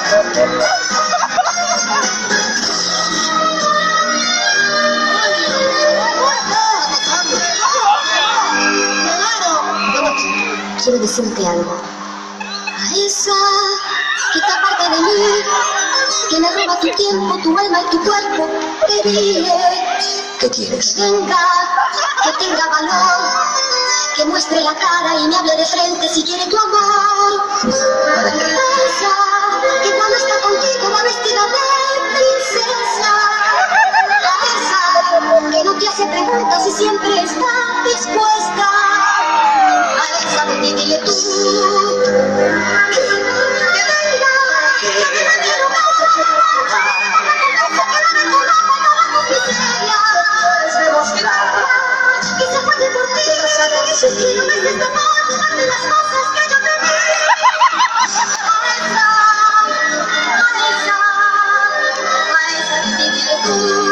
Quiero decirte algo. A esa que te aparta de mí, que me roba tu tiempo, tu alma y tu cuerpo, te diré. ¿Qué quieres? Que tenga valor, que muestre la cara y me hable de frente si quiere tu amor. ¿Para qué? Esa que cuando está contigo va vestida de princesa. Esa que no te hace preguntas y siempre está dispuesta. Dile tú que venga, que me quiero demostrar que se puede por ti, quiero ver esta noche de las cosas que yo te di. A esa, dile tú.